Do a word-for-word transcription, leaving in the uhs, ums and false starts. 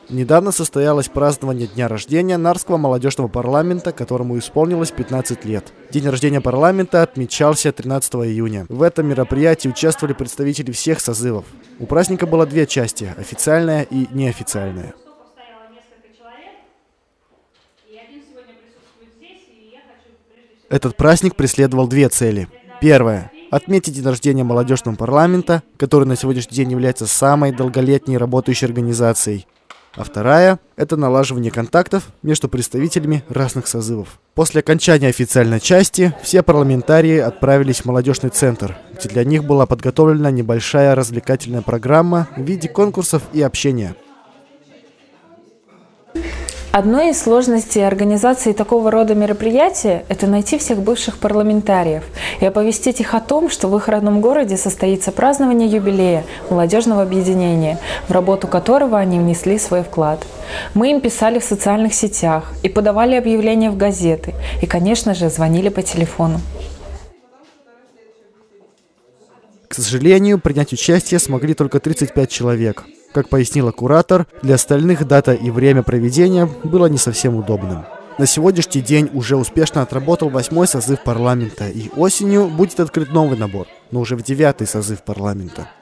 Недавно состоялось празднование дня рождения Нарского молодежного парламента, которому исполнилось пятнадцать лет. День рождения парламента отмечался тринадцатого июня. В этом мероприятии участвовали представители всех созывов. У праздника было две части – официальная и неофициальная. Этот праздник преследовал две цели. Первая – отметить день рождения молодежного парламента, который на сегодняшний день является самой долголетней работающей организацией. А вторая – это налаживание контактов между представителями разных созывов. После окончания официальной части все парламентарии отправились в молодежный центр, где для них была подготовлена небольшая развлекательная программа в виде конкурсов и общения. Одной из сложностей организации такого рода мероприятия – это найти всех бывших парламентариев и оповестить их о том, что в их родном городе состоится празднование юбилея молодежного объединения, в работу которого они внесли свой вклад. Мы им писали в социальных сетях и подавали объявления в газеты, и, конечно же, звонили по телефону. К сожалению, принять участие смогли только тридцать пять человек. Как пояснила куратор, для остальных дата и время проведения было не совсем удобным. На сегодняшний день уже успешно отработал восьмой созыв парламента, и осенью будет открыт новый набор, но уже в девятый созыв парламента.